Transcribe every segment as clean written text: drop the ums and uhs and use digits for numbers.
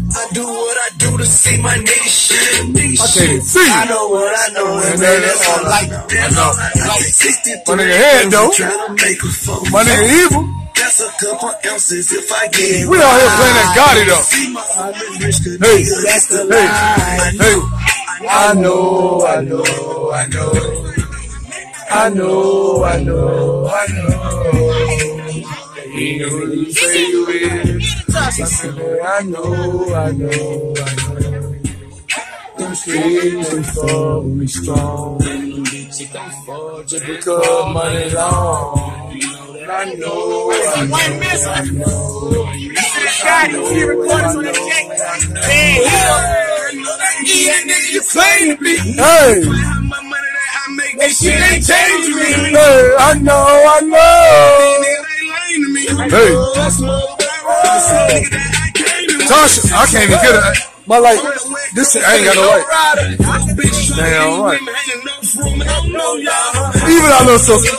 I do what I do to see my niggas shit. I can't see. I know what I know, and man, that's all like that. Like 63. My nigga head though. My nigga evil. That's a couple ounces if I get. We out here playing that Gotti though. Hey, hey, hey. I know. He know what you say you is. I know. Them streets and fall me strong. Just because money long. I know. He recorded on that jack. Hey. That shit ain't changing me. Hey, I know. Hey. Tasha, I can't even get it. My light, this shit, I ain't got no light. Damn right. Even I know something.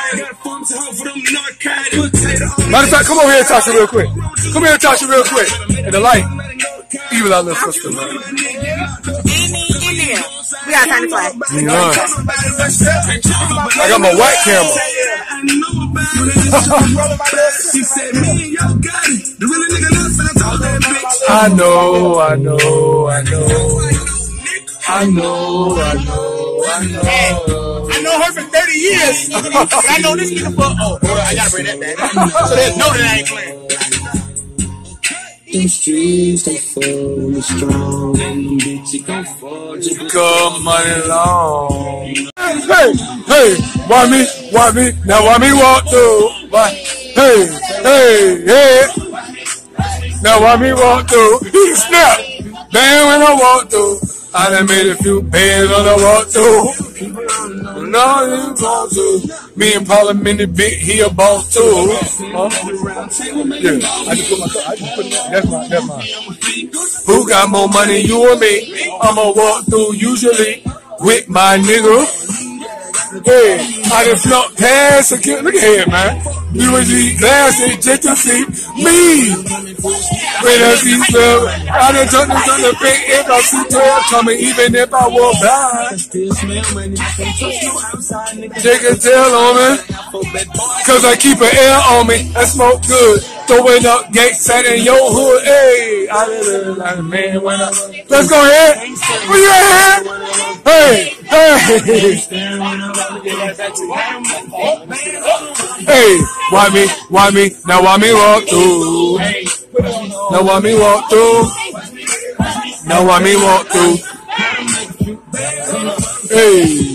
Matter of fact, come over here and Tasha real quick. And the light. Even I know sister, man. We got time to play. I got my white camera. I know. I know her for 30 years. But I know this nigga for, oh, I gotta bring that back. So they know that I ain't playing. These streets, they fall me strong. And bitches gon' fall just because money long. Hey, why me? Now why me walk through? Hey. Now why me walk through? He snap. Damn, when I walk through, I done made a few bands on the walk through. No, you want to. Me and Parliament big, he a boss too. Yeah, I just put that's mine. Who got more money, you or me? I'ma walk through usually with my nigga. Hey, I done flunked past again. Look at here, man. You was eat glasses just to see me. When I see stuff, I done took this on the big if I see 12 coming, even if I walk by. They can tell on me, cause I keep an air on me and smoke good. Throwing up gangs in your hood, hey. I live like a man when I. Let's go ahead. Where you at? Hey. Hey, why me? Now why me walk through? Now why me walk through? Now why me walk through? Hey.